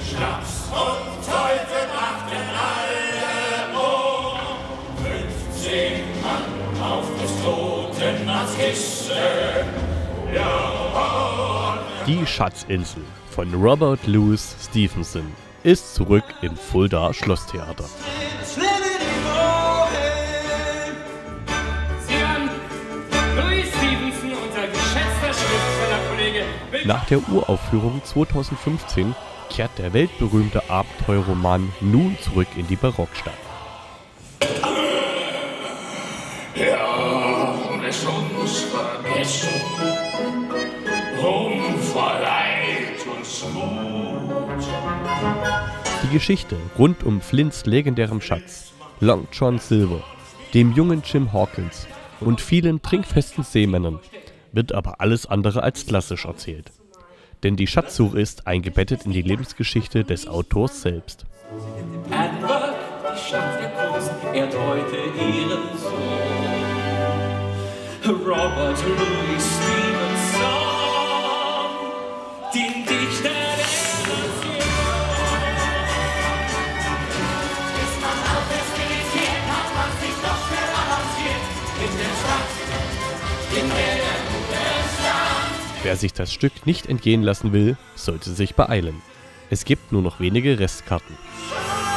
Schnaps und Teufel brachten alle um. 15 Mann auf des toten Manns Kiste. Ja. Die Schatzinsel von Robert Louis Stevenson ist zurück im Fulda Schlosstheater. Nach der Uraufführung 2015 kehrt der weltberühmte Abenteuerroman nun zurück in die Barockstadt. Ja, es uns vergessen, verleiht uns Mut. Die Geschichte rund um Flints legendärem Schatz, Long John Silver, dem jungen Jim Hawkins und vielen trinkfesten Seemännern wird aber alles andere als klassisch erzählt. Denn die Schatzsuche ist eingebettet in die Lebensgeschichte des Autors selbst. Edinburgh, die Stadt der Kunst, ehrt heute ihren Sohn. Robert Louis Stevenson, den Dichter der Nation. Ist man auf das Militär, hat man sich doch schnell avanciert. In der Stadt, in der Wer sich das Stück nicht entgehen lassen will, sollte sich beeilen. Es gibt nur noch wenige Restkarten.